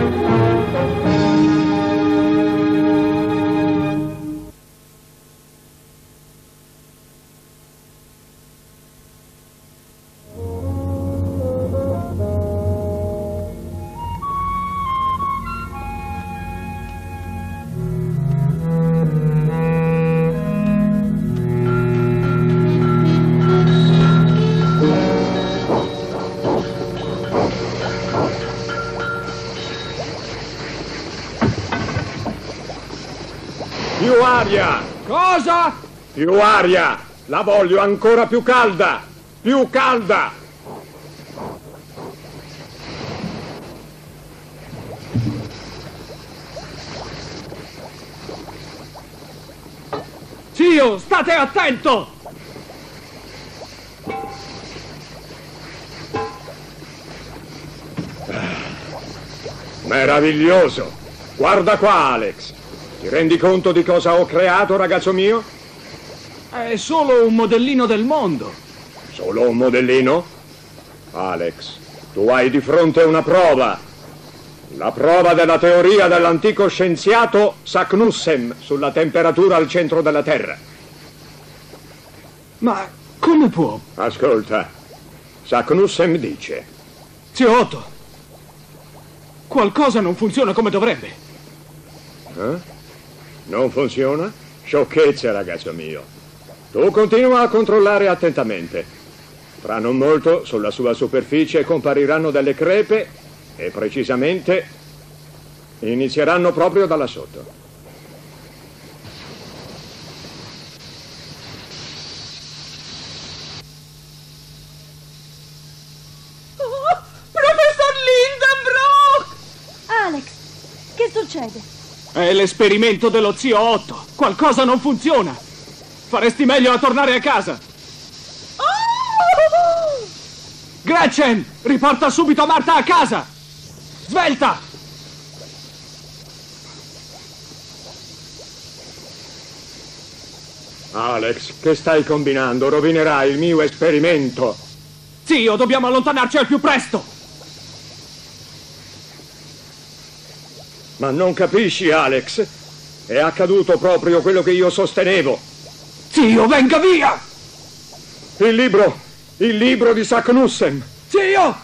Più aria! Cosa? Più aria! La voglio ancora più calda! Più calda! Zio, state attento! Meraviglioso! Guarda qua, Alex! Ti rendi conto di cosa ho creato, ragazzo mio? È solo un modellino del mondo. Solo un modellino? Alex, tu hai di fronte una prova. La prova della teoria dell'antico scienziato Saknussemm sulla temperatura al centro della Terra. Ma come può? Ascolta, Saknussemm dice... Zio Otto, qualcosa non funziona come dovrebbe. Eh? Non funziona? Sciocchezze, ragazzo mio. Tu continua a controllare attentamente. Fra non molto, sulla sua superficie compariranno delle crepe e precisamente inizieranno proprio da là sotto. Oh, professor Lindenbrock! Alex, che succede? È l'esperimento dello zio Otto. Qualcosa non funziona. Faresti meglio a tornare a casa. Oh! Gretchen, riporta subito Marta a casa. Svelta! Alex, che stai combinando? Rovinerai il mio esperimento. Zio, dobbiamo allontanarci al più presto. Ma non capisci, Alex? È accaduto proprio quello che io sostenevo. Zio, venga via! Il libro di Saknussemm. Zio!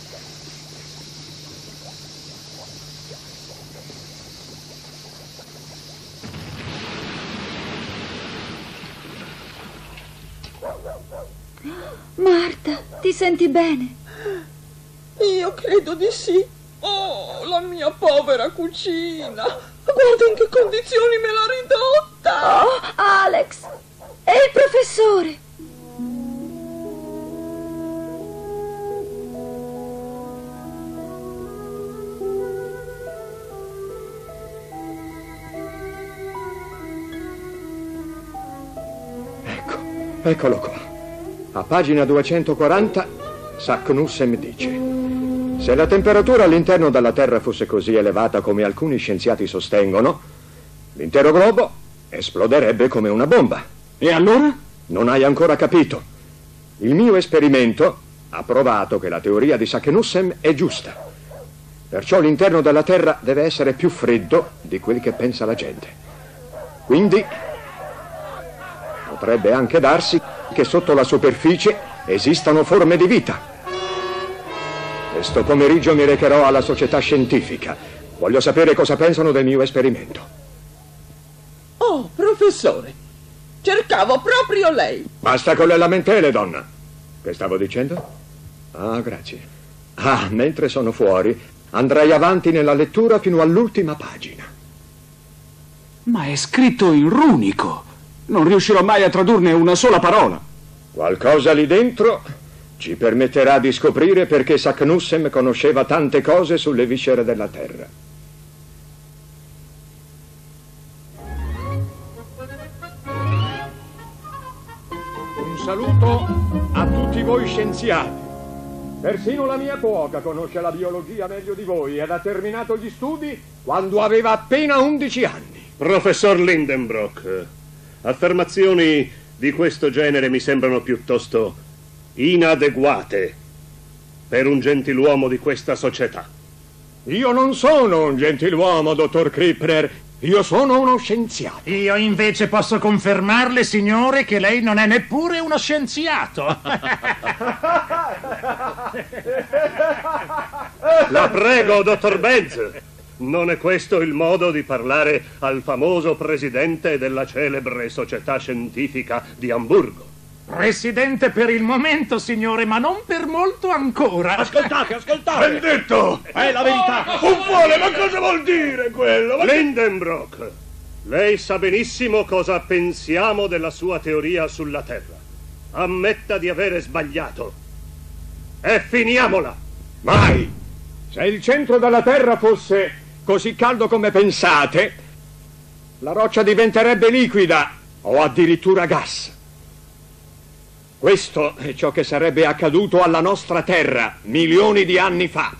Marta, ti senti bene? Io credo di sì. Oh, la mia povera cucina. Guarda in che condizioni me l'ha ridotta. Oh, Alex! E il professore? Eccolo qua. A pagina 240, Saknussemm dice: se la temperatura all'interno della Terra fosse così elevata come alcuni scienziati sostengono, l'intero globo esploderebbe come una bomba. E allora? Non hai ancora capito. Il mio esperimento ha provato che la teoria di Saknussemm è giusta. Perciò l'interno della Terra deve essere più freddo di quel che pensa la gente. Quindi potrebbe anche darsi che sotto la superficie esistano forme di vita. Questo pomeriggio mi recherò alla società scientifica. Voglio sapere cosa pensano del mio esperimento. Oh, professore, cercavo proprio lei. Basta con le lamentele, donna. Che stavo dicendo? Ah, grazie. Ah, mentre sono fuori, andrei avanti nella lettura fino all'ultima pagina. Ma è scritto in runico. Non riuscirò mai a tradurne una sola parola. Qualcosa lì dentro ci permetterà di scoprire perché Saknussemm conosceva tante cose sulle viscere della Terra. Un saluto a tutti voi scienziati. Persino la mia cuoca conosce la biologia meglio di voi ed ha terminato gli studi quando aveva appena 11 anni. Professor Lindenbrock, affermazioni di questo genere mi sembrano piuttosto inadeguate per un gentiluomo di questa società. Io non sono un gentiluomo, dottor Krippner. Io sono uno scienziato. Io invece posso confermarle, signore, che lei non è neppure uno scienziato. La prego, dottor Benz. Non è questo il modo di parlare al famoso presidente della celebre società scientifica di Amburgo. Presidente per il momento, signore, ma non per molto ancora. Ascoltate! Ben detto! È la verità! Buffone, ma cosa vuol dire quello? Lindenbrock, lei sa benissimo cosa pensiamo della sua teoria sulla Terra. Ammetta di avere sbagliato. E finiamola! Mai! Se il centro della Terra fosse così caldo come pensate, la roccia diventerebbe liquida o addirittura gas. Questo è ciò che sarebbe accaduto alla nostra Terra milioni di anni fa.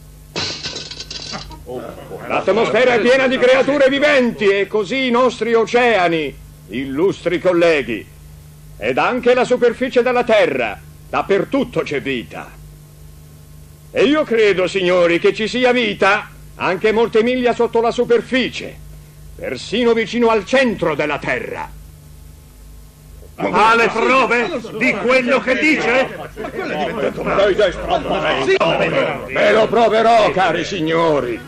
L'atmosfera è piena di creature viventi e così i nostri oceani, illustri colleghi, ed anche la superficie della Terra. Dappertutto c'è vita. E io credo, signori, che ci sia vita anche molte miglia sotto la superficie, persino vicino al centro della Terra. Ha le prove di quello che dice? Ve lo proverò, cari signori.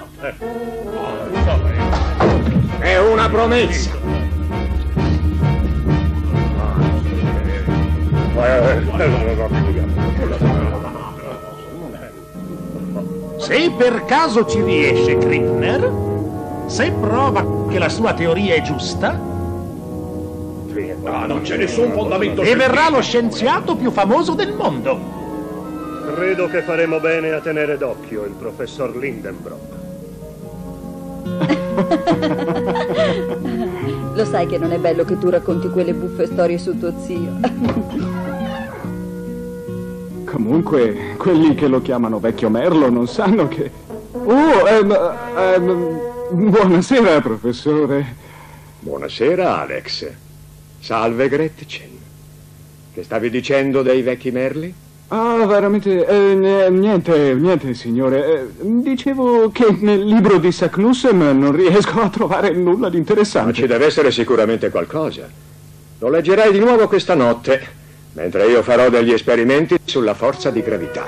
È una promessa. Se per caso ci riesce, Krippner, se prova che la sua teoria è giusta, non c'è nessun fondamento. e verrà lo scienziato più famoso del mondo. Credo che faremo bene a tenere d'occhio il professor Lindenbrock. Lo sai che non è bello che tu racconti quelle buffe storie su tuo zio. Comunque, quelli che lo chiamano vecchio merlo non sanno che... buonasera, professore. Buonasera, Alex. Salve, Gretchen. Che stavi dicendo dei vecchi merli? Ah, veramente... niente, signore. Dicevo che nel libro di Saknussemm non riesco a trovare nulla di interessante. Ma ci deve essere sicuramente qualcosa. Lo leggerai di nuovo questa notte, mentre io farò degli esperimenti sulla forza di gravità.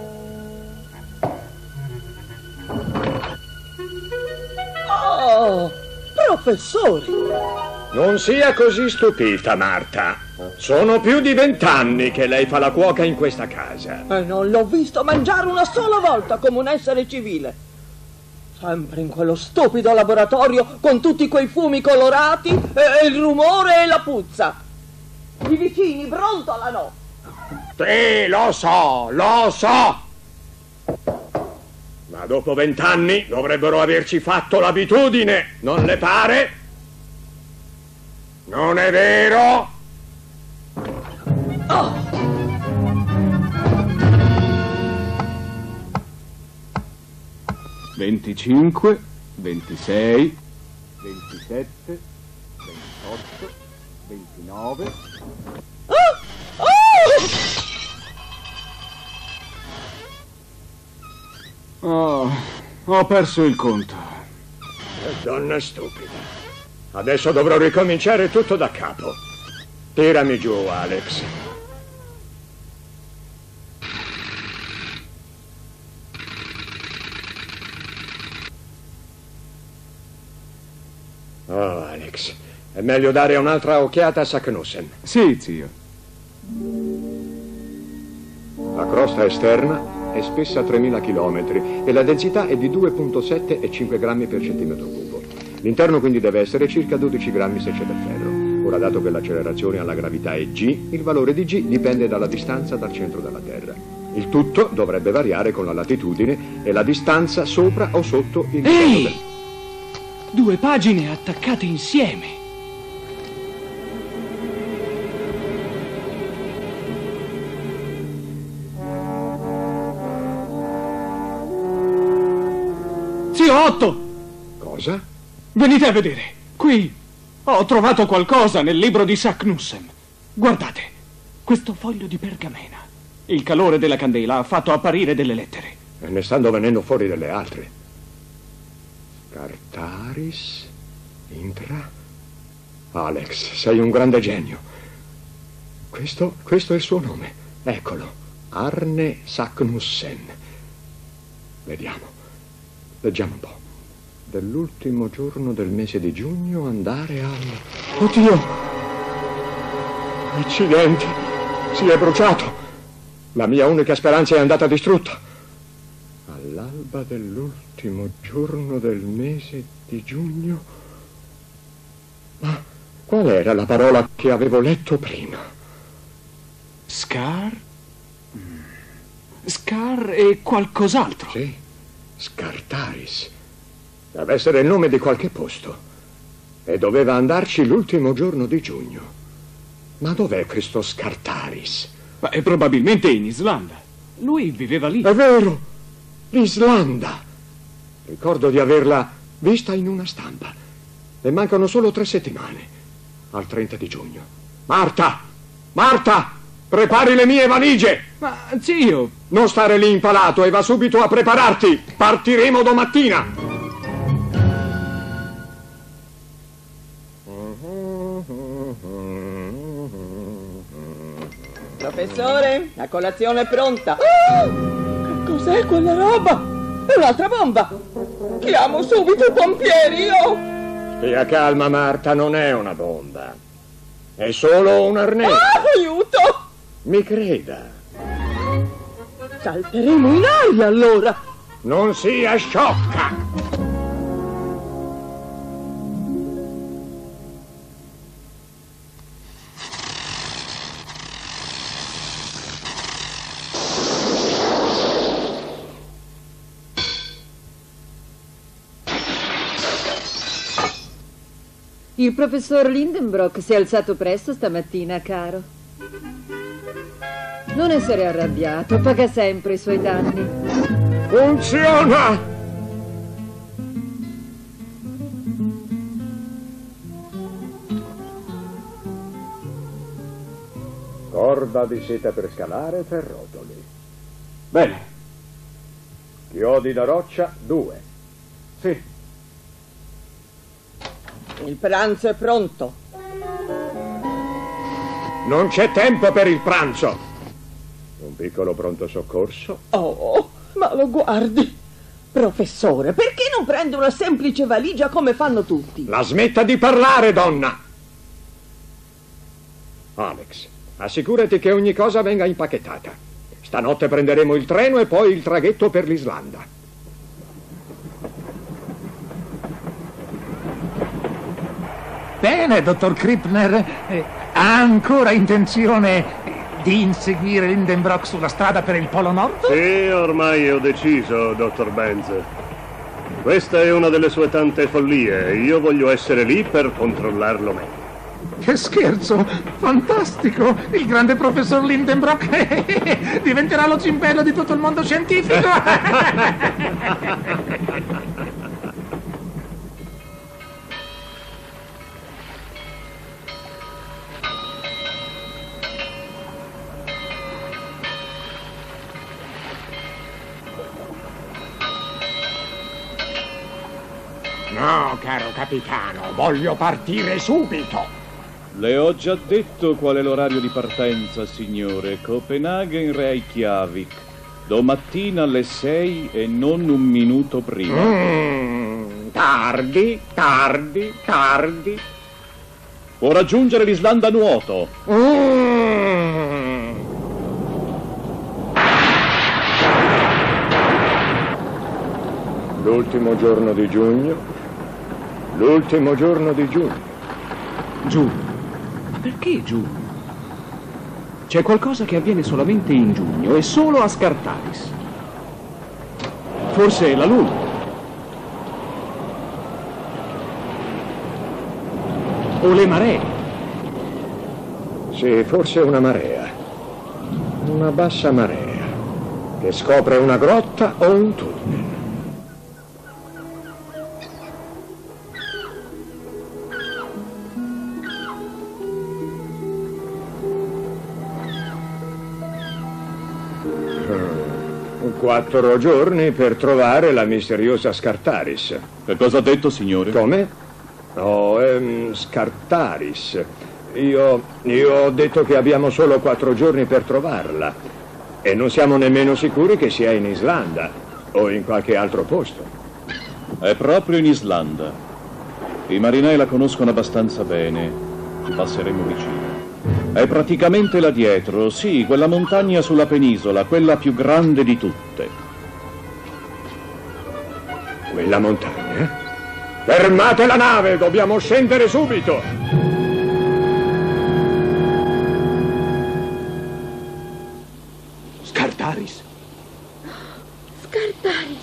Oh, professore! Non sia così stupita, Marta. Sono più di 20 anni che lei fa la cuoca in questa casa. E non l'ho visto mangiare una sola volta come un essere civile. Sempre in quello stupido laboratorio con tutti quei fumi colorati e il rumore e la puzza. I vicini brontolano. Sì, lo so. Ma dopo 20 anni dovrebbero averci fatto l'abitudine, non le pare? Non è vero? Oh. 25, 26, 27, 28, 29... Oh, ho perso il conto. Donna stupida. Adesso dovrò ricominciare tutto da capo. Tirami giù, Alex. Oh, Alex, è meglio dare un'altra occhiata a Saknussemm. Sì, zio. La crosta esterna è spessa 3000 km e la densità è di 2,7 e 5 grammi per centimetro cubo. L'interno quindi deve essere circa 12 grammi se c'è del ferro. Ora, dato che l'accelerazione alla gravità è g, il valore di g dipende dalla distanza dal centro della Terra. Il tutto dovrebbe variare con la latitudine e la distanza sopra o sotto il piano del... 2 pagine attaccate insieme. Zio Otto! Cosa? Venite a vedere. Qui ho trovato qualcosa nel libro di Saknussemm. Guardate, questo foglio di pergamena. Il calore della candela ha fatto apparire delle lettere. E ne stanno venendo fuori delle altre. Scartaris, Intra. Alex, sei un grande genio. Questo è il suo nome. Eccolo. Arne Saknussen. Vediamo. Leggiamo un po'. Dell'ultimo giorno del mese di giugno andare al... Oddio! Accidenti! Si è bruciato! La mia unica speranza è andata distrutta. All'alba dell'ultimo giorno del mese di giugno... Ma qual era la parola che avevo letto prima? Scar? Scar e qualcos'altro. Sì, Scartaris. Deve essere il nome di qualche posto. E doveva andarci l'ultimo giorno di giugno. Ma dov'è questo Scartaris? Ma è probabilmente in Islanda. Lui viveva lì. È vero! L'Islanda! Ricordo di averla vista in una stampa. E mancano solo 3 settimane. Al 30 di giugno. Marta! Marta! Prepari le mie valigie! Ma, zio... Non stare lì impalato e va subito a prepararti! Partiremo domattina! Professore, la colazione è pronta. Che cos'è quella roba? È un'altra bomba. Chiamo subito i pompieri, io. Stia calma, Marta, non è una bomba. È solo un arnese. Aiuto! Mi creda. Salteremo in aria, allora. Non sia sciocca! Il professor Lindenbrock si è alzato presto stamattina, caro. Non essere arrabbiato, paga sempre i suoi danni. Funziona! Corda di seta per scalare, 3 rotoli. Bene. Chiodi da roccia, 2. Sì. Il pranzo è pronto. Non c'è tempo per il pranzo. Un piccolo pronto soccorso. Oh, ma lo guardi. Professore, perché non prende una semplice valigia come fanno tutti? La smetta di parlare, donna! Alex, assicurati che ogni cosa venga impacchettata. Stanotte prenderemo il treno e poi il traghetto per l'Islanda. Bene, dottor Krippner. Ha ancora intenzione di inseguire Lindenbrock sulla strada per il Polo Nord? Sì, ormai ho deciso, dottor Benz. Questa è una delle sue tante follie e io voglio essere lì per controllarlo meglio. Che scherzo! Fantastico! Il grande professor Lindenbrock diventerà lo cimbello di tutto il mondo scientifico! No, caro capitano, voglio partire subito. Le ho già detto qual è l'orario di partenza, signore. Copenaghen Reykjavik. Domattina alle 6 e non un minuto prima. Tardi. Può raggiungere l'Islanda a nuoto. L'ultimo giorno di giugno. Giugno. Ma perché giugno? C'è qualcosa che avviene solamente in giugno e solo a Scartaris. Forse la luna. O le maree. Sì, forse una marea. Una bassa marea che scopre una grotta o un tunnel. 4 giorni per trovare la misteriosa Scartaris. Che cosa ha detto, signore? Come? Oh, Scartaris. Io ho detto che abbiamo solo 4 giorni per trovarla. E non siamo nemmeno sicuri che sia in Islanda o in qualche altro posto. È proprio in Islanda. I marinai la conoscono abbastanza bene. Ci passeremo vicino. È praticamente là dietro, sì, quella montagna sulla penisola, quella più grande di tutte. Quella montagna? Fermate la nave, dobbiamo scendere subito! Scartaris! Scartaris!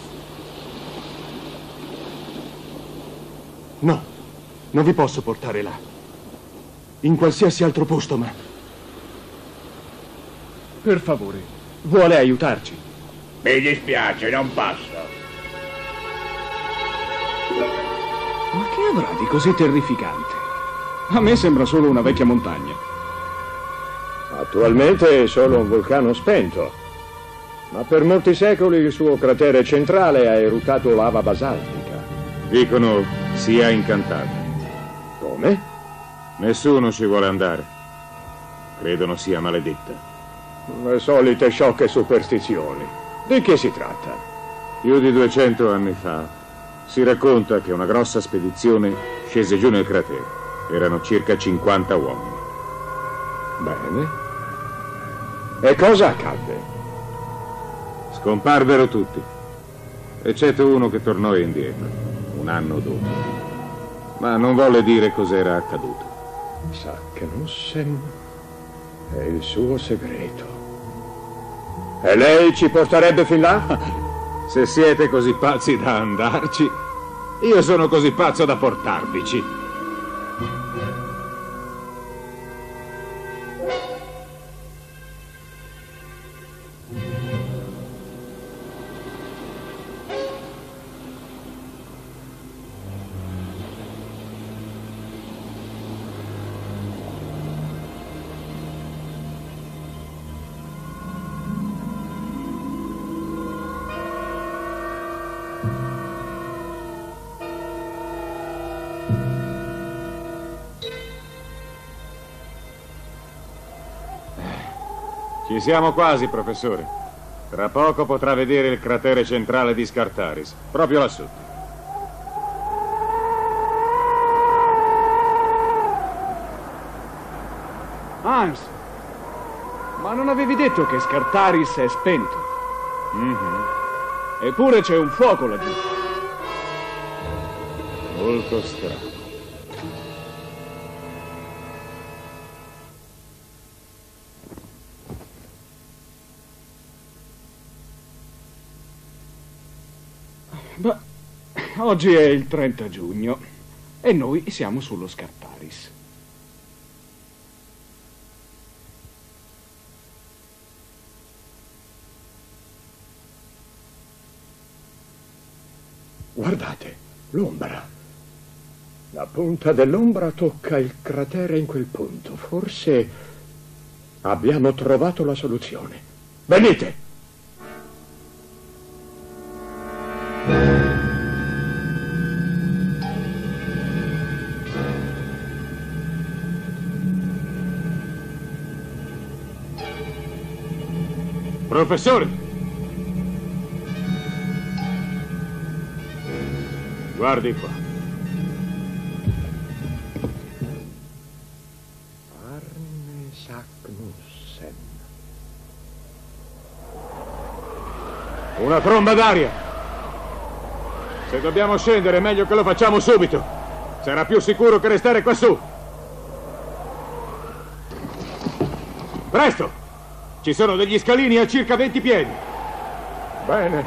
No, non vi posso portare là. In qualsiasi altro posto, ma... Per favore, vuole aiutarci? Mi dispiace, non posso. Ma che avrà di così terrificante? A me sembra solo una vecchia montagna. Attualmente è solo un vulcano spento, ma per molti secoli il suo cratere centrale ha eruttato lava basaltica. Dicono sia incantata. Come? Nessuno ci vuole andare. Credono sia maledetta. Le solite sciocche superstizioni. Di che si tratta? Più di 200 anni fa si racconta che una grossa spedizione scese giù nel cratere. Erano circa 50 uomini. Bene. E cosa accadde? Scomparvero tutti, eccetto uno che tornò indietro, un anno dopo. Ma non volle dire cos'era accaduto. Saknussemm è il suo segreto. E lei ci porterebbe fin là? Se siete così pazzi da andarci, io sono così pazzo da portarvici. Ci siamo quasi, professore. Tra poco potrà vedere il cratere centrale di Scartaris, proprio lassù. Hans, ma non avevi detto che Scartaris è spento? Eppure c'è un fuoco laggiù. Molto strano. Beh, oggi è il 30 giugno e noi siamo sullo Scartaris. Guardate, l'ombra. La punta dell'ombra tocca il cratere in quel punto. Forse abbiamo trovato la soluzione. Venite! Professore! Guardi qua. Arne Saknussemm. Una tromba d'aria! Se dobbiamo scendere è meglio che lo facciamo subito. Sarà più sicuro che restare quassù. Presto! Ci sono degli scalini a circa 20 piedi. Bene.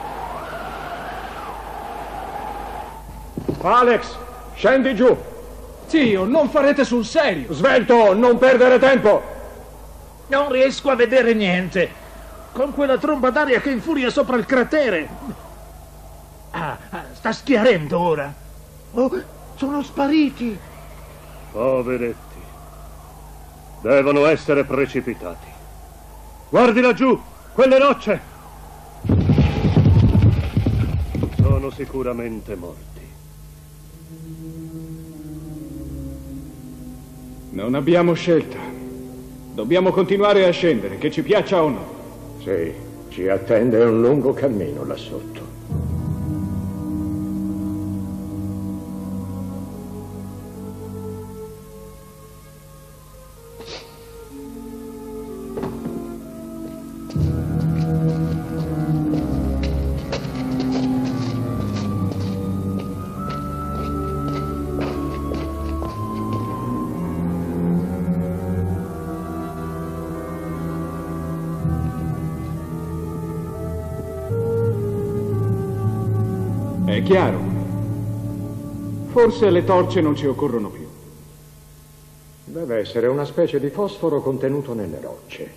Alex, scendi giù. Zio, non farete sul serio. Svelto, non perdere tempo. Non riesco a vedere niente. Con quella tromba d'aria che infuria sopra il cratere. Sta schiarendo ora. Oh, sono spariti. Poveretti. Devono essere precipitati. Guardi laggiù, quelle rocce. sono sicuramente morti. Non abbiamo scelta. Dobbiamo continuare a scendere, che ci piaccia o no. Sì, ci attende un lungo cammino là sotto. È chiaro. Forse le torce non ci occorrono più. Deve essere una specie di fosforo contenuto nelle rocce.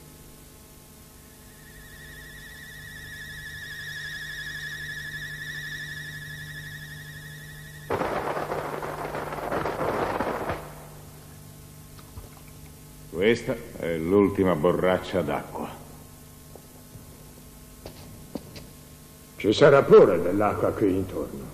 Questa è l'ultima borraccia d'acqua. Ci sarà pure dell'acqua qui intorno.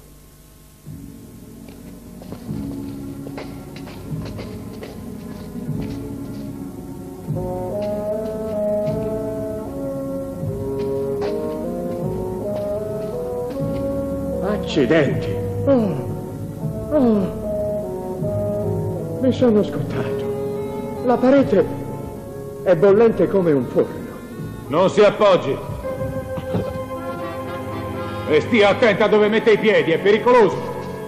Accidenti! Mi sono scottato. La parete è bollente come un forno. Non si appoggi! E stia attenta dove mette i piedi, è pericoloso!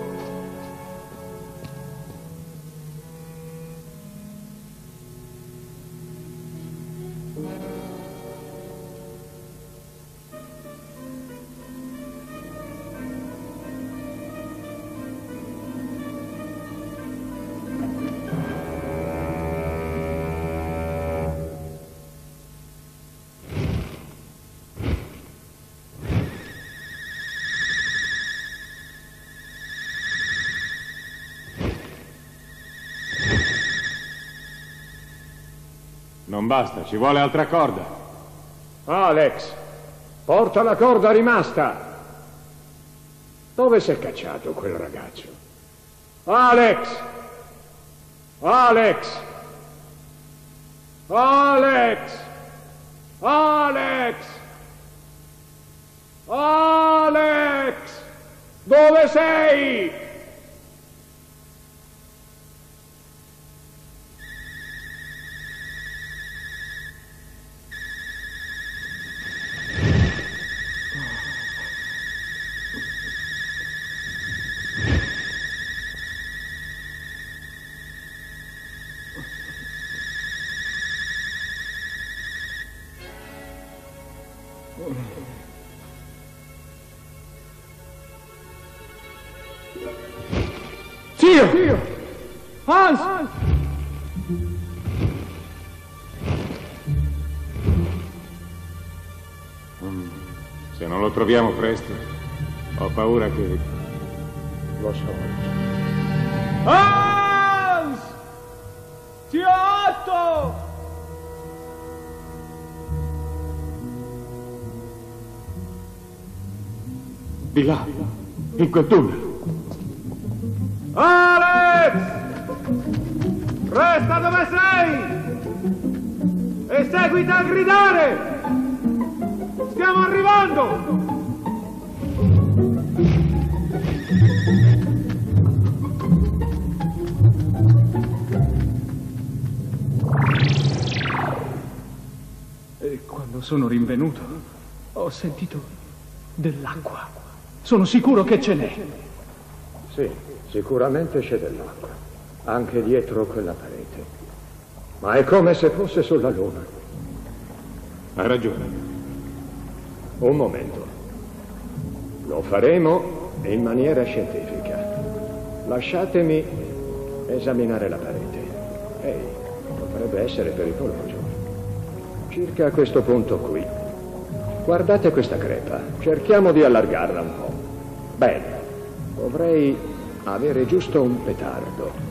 Non basta, ci vuole altra corda. Alex, porta la corda rimasta. Dove si è cacciato quel ragazzo? Alex! Alex! Alex! Alex! Alex! Dove sei? Zio! Hans! Se non lo troviamo presto, ho paura che... Lo so. Hans! Zio Otto! Di là, in quel tunnel. Alex! Resta dove sei! E seguita a gridare! Stiamo arrivando! E quando sono rinvenuto, ho sentito dell'acqua. Sono sicuro che ce n'è. Sì, sicuramente c'è dell'acqua, anche dietro quella parete. Ma è come se fosse sulla luna. Hai ragione. Un momento. Lo faremo in maniera scientifica. Lasciatemi esaminare la parete. Ehi, potrebbe essere pericoloso. Circa a questo punto qui. Guardate questa crepa. Cerchiamo di allargarla un po'. Bene. Dovrei avere giusto un petardo.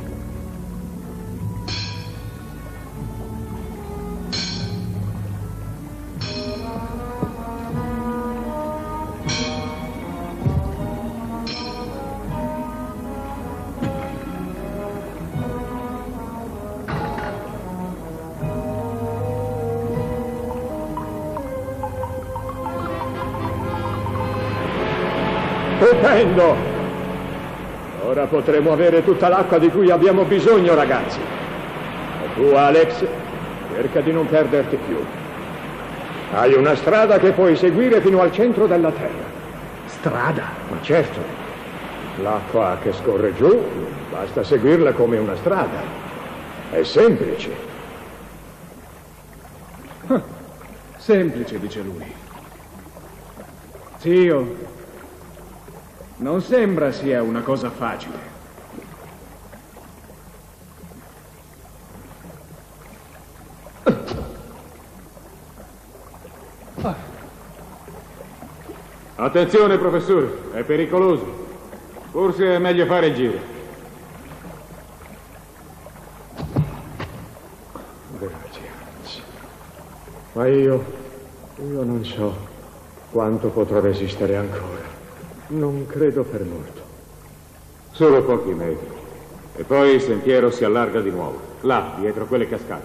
Stupendo! Ora potremo avere tutta l'acqua di cui abbiamo bisogno, ragazzi. E tu, Alex, cerca di non perderti più. Hai una strada che puoi seguire fino al centro della terra. Strada? Ma certo, l'acqua che scorre giù, basta seguirla come una strada. È semplice. Semplice, dice lui. Zio, non sembra sia una cosa facile. Attenzione, professore, è pericoloso. Forse è meglio fare il giro. Grazie. Ma io non so quanto potrò resistere ancora. Non credo per molto. Solo pochi metri. E poi il sentiero si allarga di nuovo. Là, dietro quelle cascate.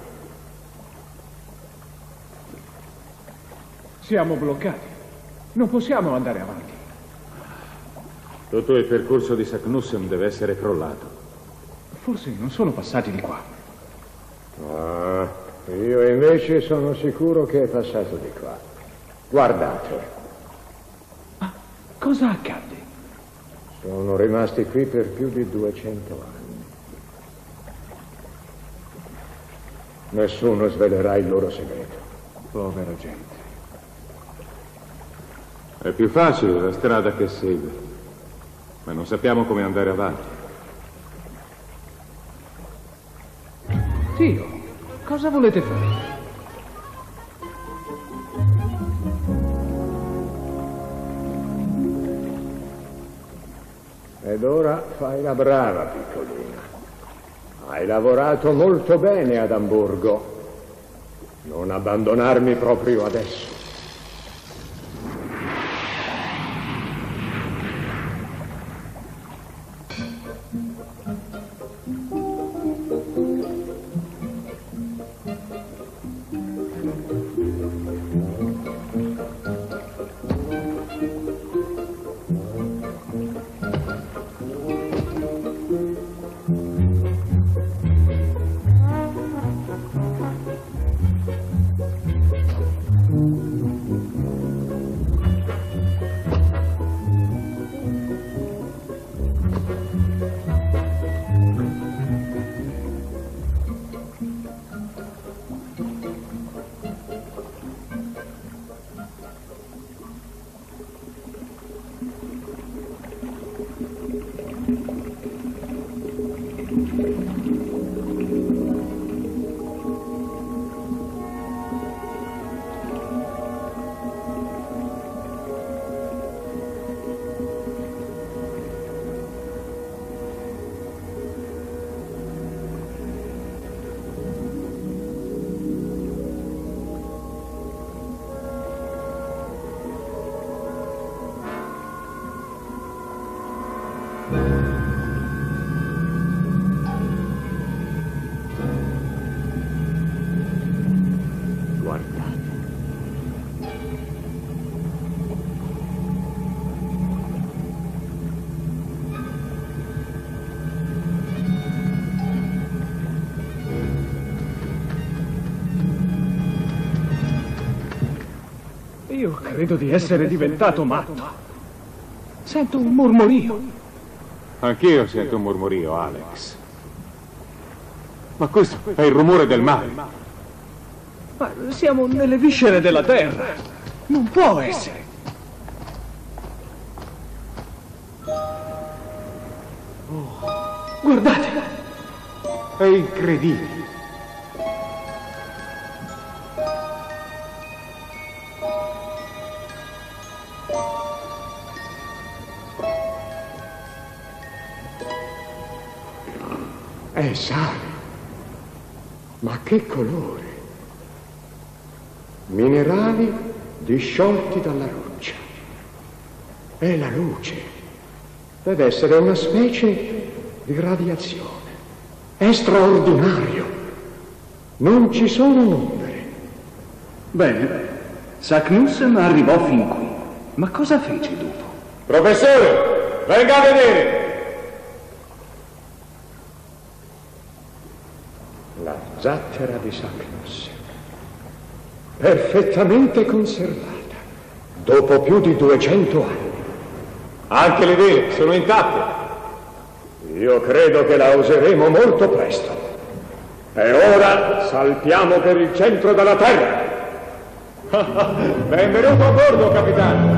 Siamo bloccati. Non possiamo andare avanti. Tutto il percorso di Saknussemm deve essere crollato. Forse non sono passati di qua. Ah, io invece sono sicuro che è passato di qua. Guardate. Ma cosa accade? Sono rimasti qui per più di 200 anni. Nessuno svelerà il loro segreto. Povera gente. È più facile la strada che segue, ma non sappiamo come andare avanti. Zio, cosa volete fare? Ed ora fai la brava, piccolina. Hai lavorato molto bene ad Amburgo. Non abbandonarmi proprio adesso. Io credo di essere diventato matto. Sento un mormorio. Anch'io sento un mormorio, Alex. Ma questo è il rumore del mare. Ma siamo nelle viscere della terra. Non può essere. Guardate. È incredibile. È sale. Ma che colore! Minerali disciolti dalla roccia. È la luce. Deve essere una specie di radiazione. È straordinario. Non ci sono numeri. Bene. Saknussemm arrivò fin qui. Ma cosa fece dopo? Professore, venga a vedere! La zattera di Saccnus, perfettamente conservata, dopo più di 200 anni. Anche le vele sono intatte. Io credo che la useremo molto presto. E ora saltiamo per il centro della Terra. Benvenuto a bordo, capitano.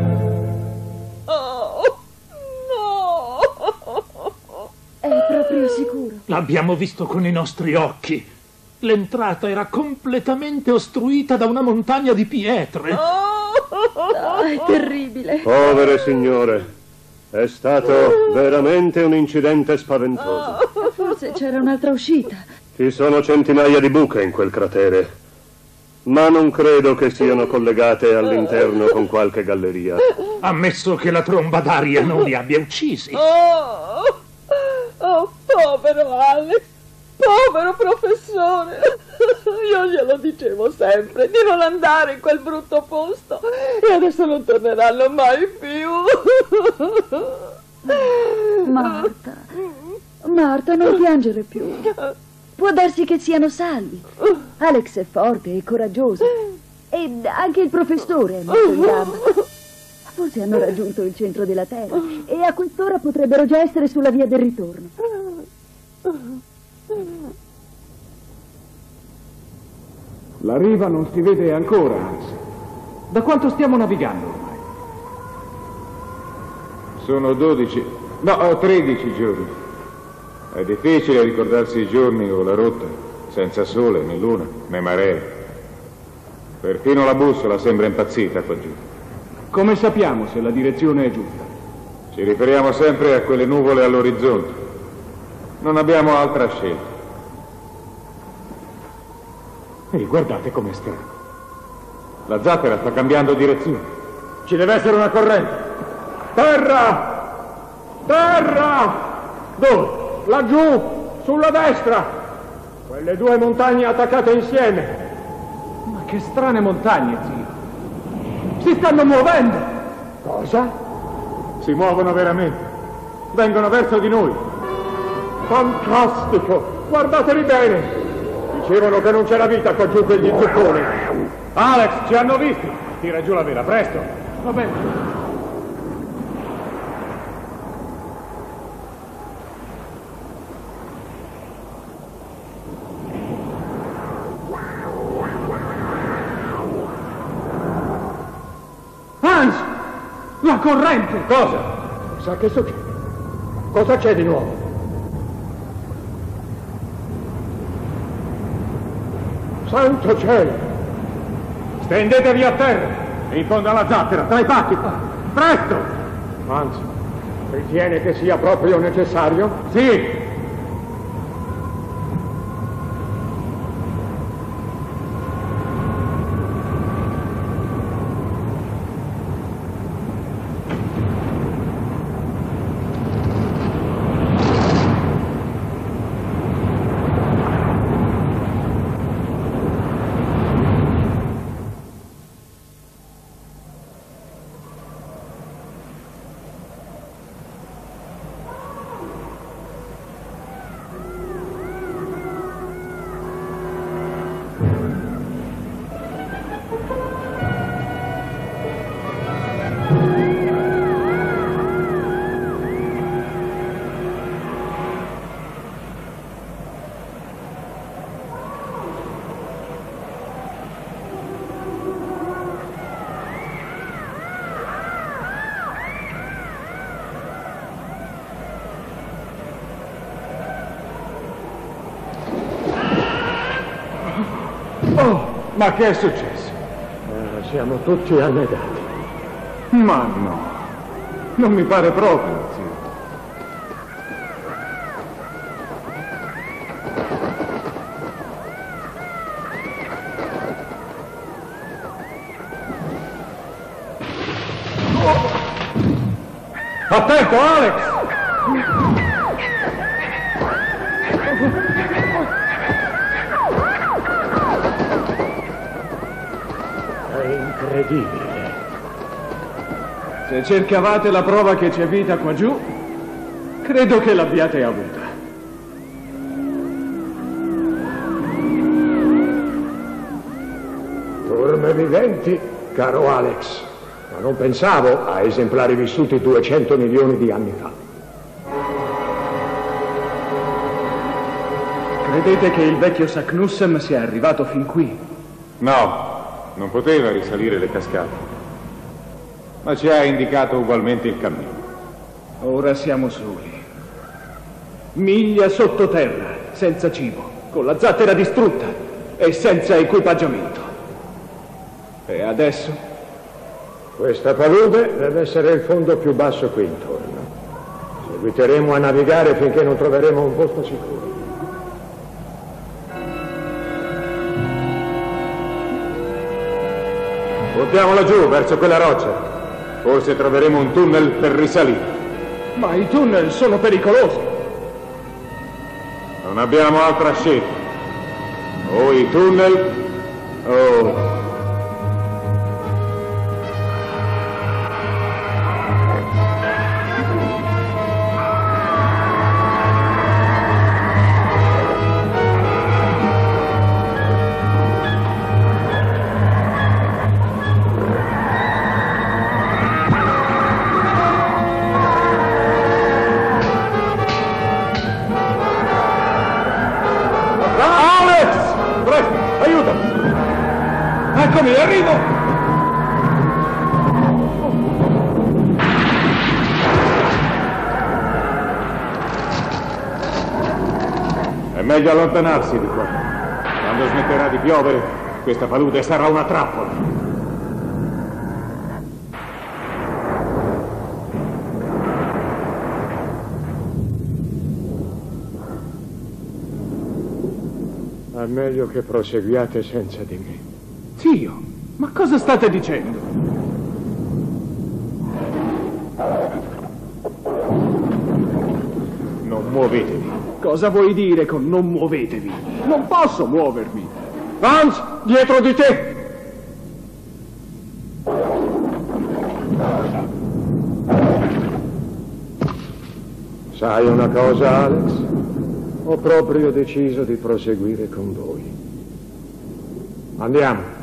È proprio sicuro. L'abbiamo visto con i nostri occhi. L'entrata era completamente ostruita da una montagna di pietre. È terribile. Povere signore, è stato veramente un incidente spaventoso. Forse c'era un'altra uscita. Ci sono centinaia di buche in quel cratere, ma non credo che siano collegate all'interno con qualche galleria. Ammesso che la tromba d'aria non li abbia uccisi. Oh, povero Alex, povero professore. Io glielo dicevo sempre di non andare in quel brutto posto e adesso non torneranno mai più. Marta, non piangere più. Può darsi che siano salvi. Alex è forte e coraggioso. E anche il professore è molto in gamba. Forse hanno raggiunto il centro della Terra e a quest'ora potrebbero già essere sulla via del ritorno. La riva non si vede ancora, Hans. Da quanto stiamo navigando ormai? Sono 13 giorni. È difficile ricordarsi i giorni o la rotta, senza sole, né luna, né marea. Perfino la bussola sembra impazzita qua giù. Come sappiamo se la direzione è giusta? Ci riferiamo sempre a quelle nuvole all'orizzonte. Non abbiamo altra scelta. Ehi, guardate com'è strano. La zattera sta cambiando direzione. Ci deve essere una corrente. Terra! Terra! Dove? Laggiù, sulla destra. Quelle due montagne attaccate insieme. Ma che strane montagne, zio. Si stanno muovendo. Cosa? Si muovono veramente. Vengono verso di noi. Fantastico! Guardateli bene! Dicevano che non c'era vita qua giù per gli zucconi. Alex, ci hanno visti. Tira giù la vela, presto. Va bene. Hans! La corrente! Cosa? Sa che succede? Cosa c'è di nuovo? Santo cielo! Stendetevi a terra. In fondo alla zattera, tra i pacchi. Presto! Hans, ritiene che sia proprio necessario? Sì! Ma che è successo? Siamo tutti annegati. Ma no, non mi pare proprio, zio. Attento, Alex! È incredibile. Se cercavate la prova che c'è vita qua giù, credo che l'abbiate avuta. Torme viventi, caro Alex, ma non pensavo a esemplari vissuti 200 milioni di anni fa. Credete che il vecchio Saknussemm sia arrivato fin qui? No, non poteva risalire le cascate, ma ci ha indicato ugualmente il cammino. Ora siamo soli. Miglia sottoterra, senza cibo, con la zattera distrutta e senza equipaggiamento. E adesso? Questa palude deve essere il fondo più basso qui intorno. Seguiteremo a navigare finché non troveremo un posto sicuro. Buttiamola giù, verso quella roccia. Forse troveremo un tunnel per risalire. Ma i tunnel sono pericolosi. Non abbiamo altra scelta. O i tunnel, o... Eccomi, arrivo! È meglio allontanarsi di qua. Quando smetterà di piovere, questa palude sarà una trappola. È meglio che proseguiate senza di me. Zio, ma cosa state dicendo? Non muovetevi. Cosa vuoi dire con non muovetevi? Non posso muovermi. Vance, dietro di te! Sai una cosa, Alex? Ho proprio deciso di proseguire con voi. Andiamo.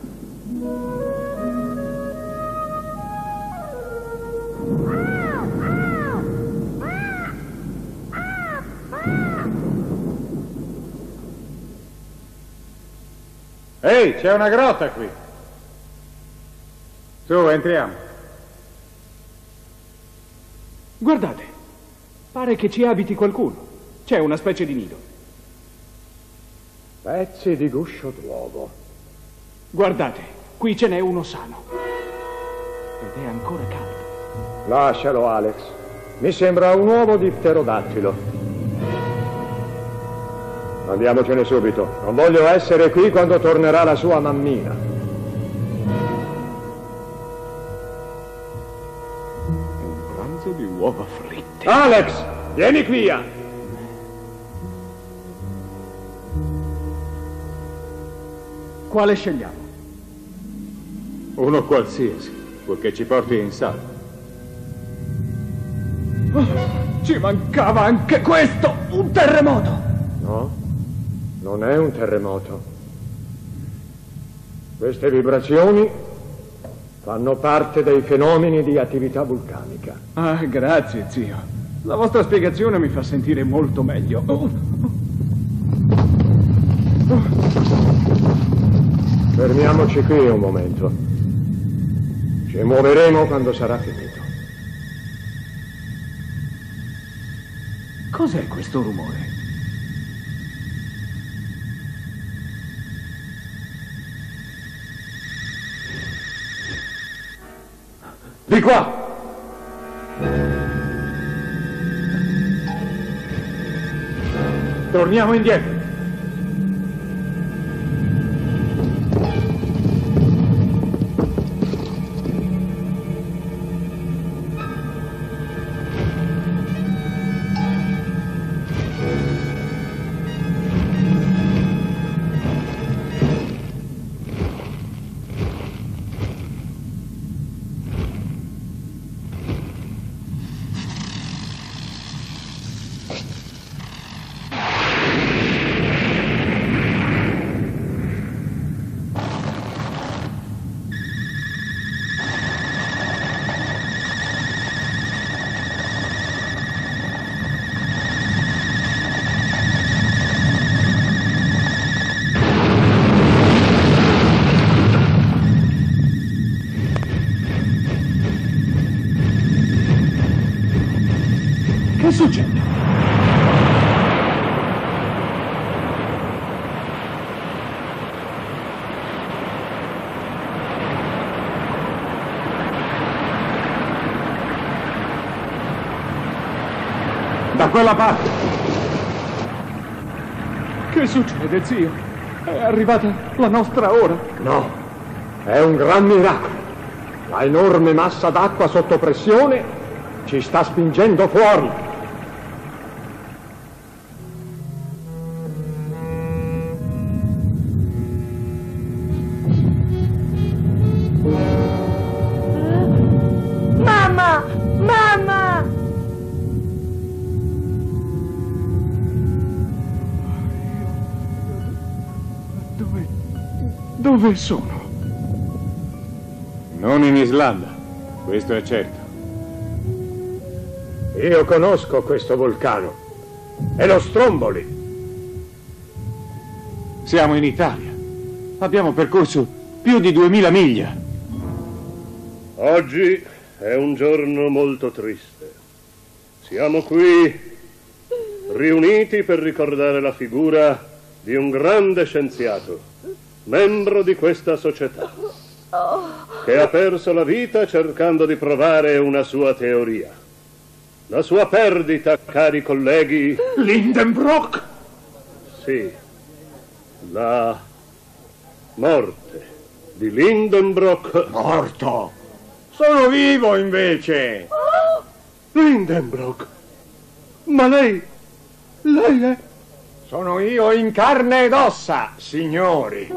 Ehi, c'è una grotta qui. Su, entriamo. Guardate, pare che ci abiti qualcuno. C'è una specie di nido. Pezzi di guscio d'uovo. Guardate, qui ce n'è uno sano. Ed è ancora caldo. Lascialo, Alex. Mi sembra un uovo di pterodattilo. Andiamocene subito. Non voglio essere qui quando tornerà la sua mammina. Un pranzo di uova fritte. Alex, vieni qui. Quale scegliamo? Uno qualsiasi, purché ci porti in salvo. Oh, ci mancava anche questo! Un terremoto! No, non è un terremoto. Queste vibrazioni fanno parte dei fenomeni di attività vulcanica. Ah, grazie, zio. La vostra spiegazione mi fa sentire molto meglio. Fermiamoci qui un momento. Ci muoveremo quando sarà finito. Cos'è questo rumore? Di qua! Torniamo indietro. Che succede? Da quella parte! Che succede, zio? È arrivata la nostra ora. No, è un gran miracolo. La enorme massa d'acqua sotto pressione ci sta spingendo fuori. Mamma! Mamma! Dove sono? Non in Islanda, questo è certo. Io conosco questo vulcano. È lo Stromboli. Siamo in Italia. Abbiamo percorso più di 2000 miglia. Oggi è un giorno molto triste. Siamo qui riuniti per ricordare la figura di un grande scienziato, membro di questa società, che ha perso la vita cercando di provare una sua teoria. La sua perdita, cari colleghi... Lindenbrock? Sì, la morte di Lindenbrock. Morto! Sono vivo invece! Lindenbrock? Ma lei è... Sono io in carne ed ossa, signori.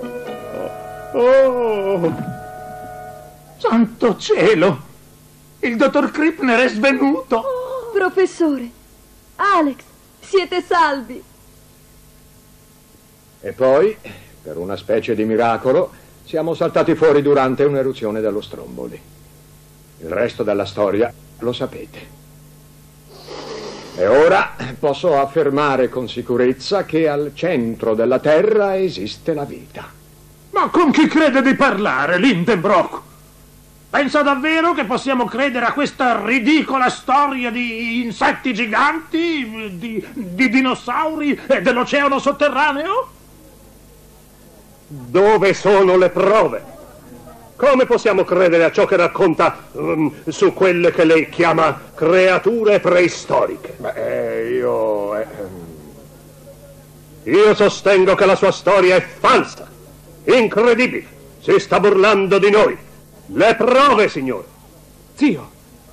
Oh! Santo cielo! Il dottor Krippner è svenuto! Professore, Alex, siete salvi. E poi, per una specie di miracolo, siamo saltati fuori durante un'eruzione dello Stromboli. Il resto della storia lo sapete. E ora posso affermare con sicurezza che al centro della Terra esiste la vita. Ma con chi crede di parlare, Lindenbrock? Pensa davvero che possiamo credere a questa ridicola storia di insetti giganti, di dinosauri e dell'oceano sotterraneo? Dove sono le prove? Come possiamo credere a ciò che racconta su quelle che lei chiama creature preistoriche? Io sostengo che la sua storia è falsa, incredibile. Si sta burlando di noi. Le prove, signore. Zio!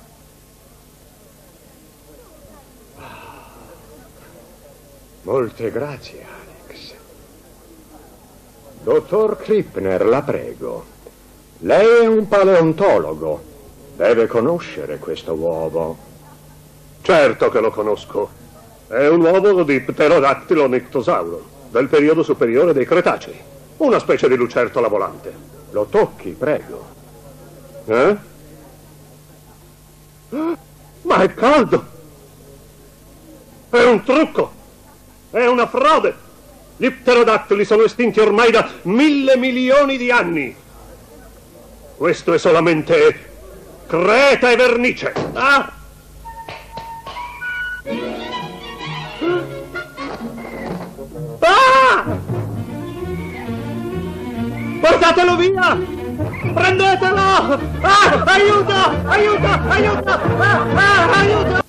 Molte grazie, Alex. Dottor Krippner, la prego. Lei è un paleontologo. Deve conoscere questo uovo. Certo che lo conosco. È un uovo di Pterodattilo nictosauro, del periodo superiore dei Cretacei. Una specie di lucertola volante. Lo tocchi, prego. Eh? Ma è caldo! È un trucco! È una frode! Gli pterodattili sono estinti ormai da 1000 milioni di anni! Questo è solamente creta e vernice! Ah! Ah! Portatelo via! Prendetelo! Ah! Aiuto! Aiuto! Aiuto! Ah! Ah! Aiuto!